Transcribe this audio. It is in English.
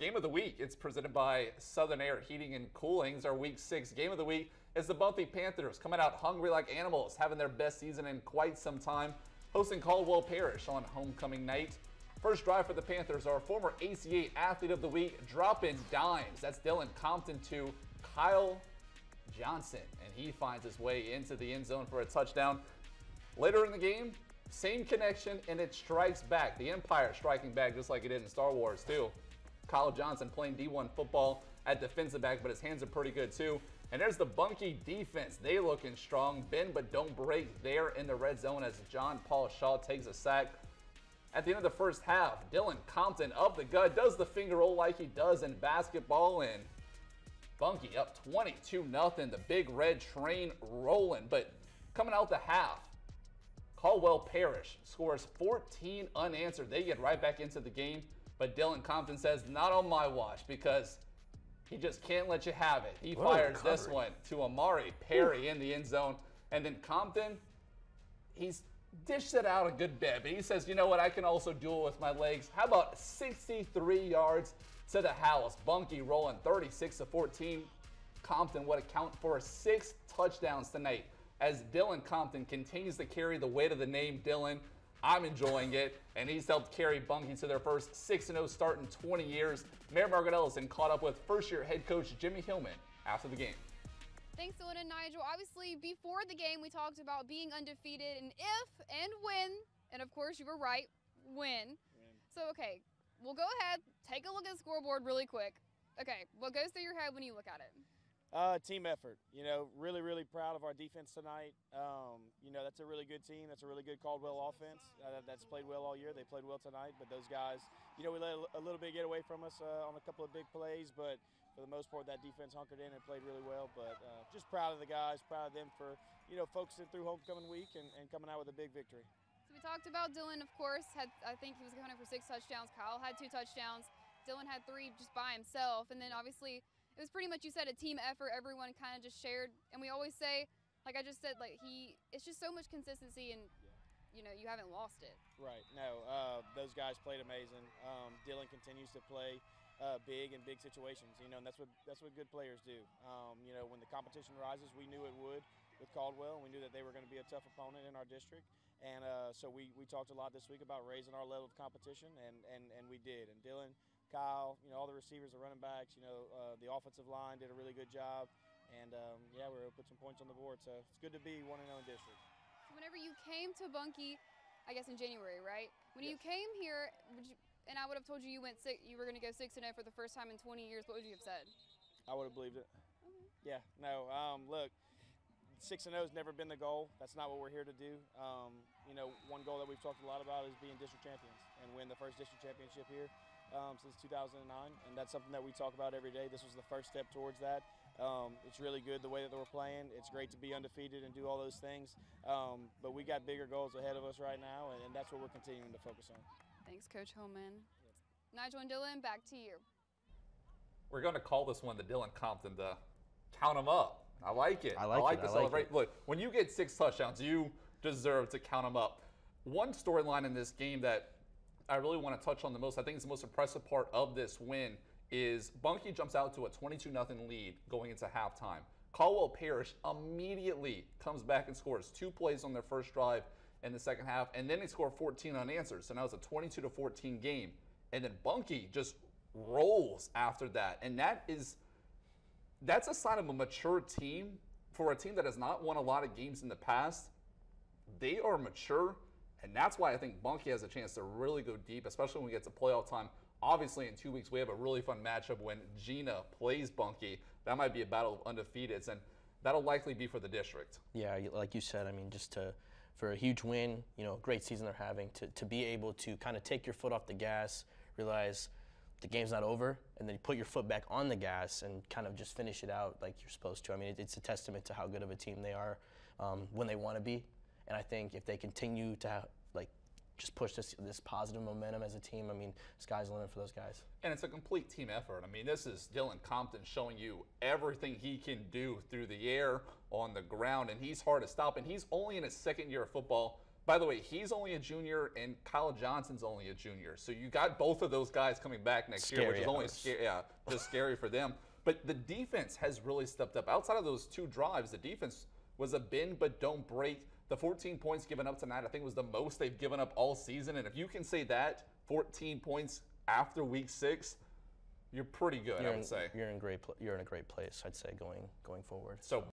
Game of the week, it's presented by Southern Air Heating and Cooling. It's our Week 6 Game of the week is the Bunkie Panthers coming out hungry like animals, having their best season in quite some time, hosting Caldwell Parish on homecoming night. First drive for the Panthers, our former ACA Athlete of the Week, dropping dimes. That's Dylan Compton to Kyle Johnson, and he finds his way into the end zone for a touchdown. Later in the game, same connection, and it strikes back. The Empire striking back just like it did in Star Wars, too. Kyle Johnson playing D1 football at defensive back, but his hands are pretty good, too. And there's the Bunkie defense. They looking strong. Bend but don't break there in the red zone as John Paul Shaw takes a sack. At the end of the first half, Dylan Compton up the gut, does the finger roll like he does in basketball, and Bunkie up 22-0. The big red train rolling, but coming out the half, Caldwell Parish scores 14 unanswered. They get right back into the game, but Dylan Compton says, not on my watch, because he just can't let you have it. He fires this one to Amari Perry in the end zone, and then Compton, he's dished it out a good bit, but he says, you know what, I can also do it with my legs. How about 63 yards to the house? Bunkie rolling 36-14. Compton would account for 6 touchdowns tonight as Dylan Compton continues to carry the weight of the name Dylan. I'm enjoying it, and he's helped carry Bunkie to their first 6-0 start in 20 years. Mayor Margaret Ellison caught up with first-year head coach Jimmie Hillman after the game. Thanks, Dylan and Nigel. Obviously, before the game, we talked about being undefeated and if and when, and of course, you were right, when. So, okay, we'll go ahead, take a look at the scoreboard really quick. Okay, what goes through your head when you look at it? Team effort. You know, really proud of our defense tonight. You know, that's a really good team. That's a really good Caldwell offense that's played well all year. They played well tonight, but those guys, you know, we let a little bit get away from us on a couple of big plays, but for the most part, that defense hunkered in and played really well. But just proud of the guys, proud of them for, you know, focusing through homecoming week and coming out with a big victory. So we talked about Dylan, of course, I think he was going for 6 touchdowns. Kyle had 2 touchdowns. Dylan had 3 just by himself. And then obviously it was pretty much, you said, a team effort. Everyone kind of just shared. And we always say, like I just said, like it's just so much consistency and, you know, you haven't lost it. Right. No, those guys played amazing. Dylan continues to play big in big situations, you know, and that's what good players do. You know, when the competition rises, we knew it would with Caldwell, and we knew that they were going to be a tough opponent in our district. And so we talked a lot this week about raising our level of competition, and we did. And Dylan, Kyle, you know, all the receivers, the running backs, you know, the offensive line did a really good job. And, yeah, we were able to put some points on the board. So it's good to be 1-0 in district. So whenever you came to Bunkie, I guess in January, right? When you came here, and I would have told you you were going to go 6-0 for the first time in 20 years, what would you have said? I would have believed it. Okay. Yeah, no, look, 6-0 has never been the goal. That's not what we're here to do. You know, one goal that we've talked a lot about is being district champions and win the first district championship here since 2009, and that's something that we talk about every day. This was the first step towards that. It's really good the way that we're playing. It's great to be undefeated and do all those things, but we got bigger goals ahead of us right now, and that's what we're continuing to focus on. Thanks, Coach Hillman. Nigel and Dylan, back to you. We're going to call this one the Dylan Compton to count him up. I like it. I like to celebrate. Look, when you get 6 touchdowns, you deserve to count them up. One storyline in this game that I really want to touch on the most, I think it's the most impressive part of this win, is Bunkie jumps out to a 22-0 lead going into halftime. Caldwell Parish immediately comes back and scores 2 plays on their first drive in the second half, and then they score 14 unanswered. So now it's a 22-14 game. And then Bunkie just rolls after that. And that's a sign of a mature team. For a team that has not won a lot of games in the past, they are mature, and that's why I think Bunkie has a chance to really go deep, especially when we get to playoff time. Obviously, in 2 weeks, we have a really fun matchup when Gina plays Bunkie. That might be a battle of undefeateds, and that'll likely be for the district. Yeah, like you said, I mean, for a huge win, you know, great season they're having, to be able to kind of take your foot off the gas, realize the game's not over, and then you put your foot back on the gas and kind of just finish it out like you're supposed to. I mean, it's a testament to how good of a team they are when they want to be. And I think if they continue to just push this positive momentum as a team, I mean, sky's the limit for those guys. And it's a complete team effort. I mean, this is Dylan Compton showing you everything he can do through the air, on the ground, and he's hard to stop. And he's only in his 2nd year of football, By the way, he's only a junior, and Kyle Johnson's only a junior. So you got both of those guys coming back next year, which is only just scary for them. But the defense has really stepped up. Outside of those 2 drives, the defense was a bend but don't break. The 14 points given up tonight, I think, was the most they've given up all season. And if you can say that, 14 points after week 6, you're pretty good, I would say. You're in a great place, I'd say, going forward. So